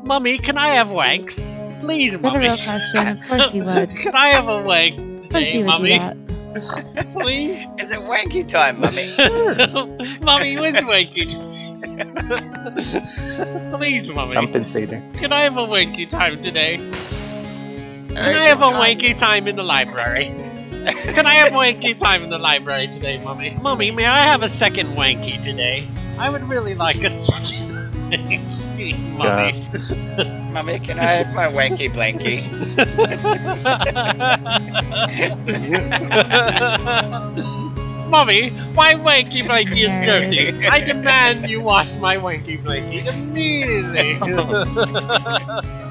Mummy, can I have wanks? Please, Is that a Mummy. real question? Of course you would. Of Can I have a wanks course today, you would Mummy? do that. Please? Is it wanky time, mummy? Mummy, when's wanky time? Please, Mummy. Compensator. Can I have a wanky time today? Can I have a wanky time in the library? Can I have wanky time in the library today, Mummy? Mummy, may I have a second wanky today? I would really like a second wanky, Mummy. Mummy, can I have my wanky blankie? Mummy, my wanky blankie is dirty. I demand you wash my wanky blankie immediately.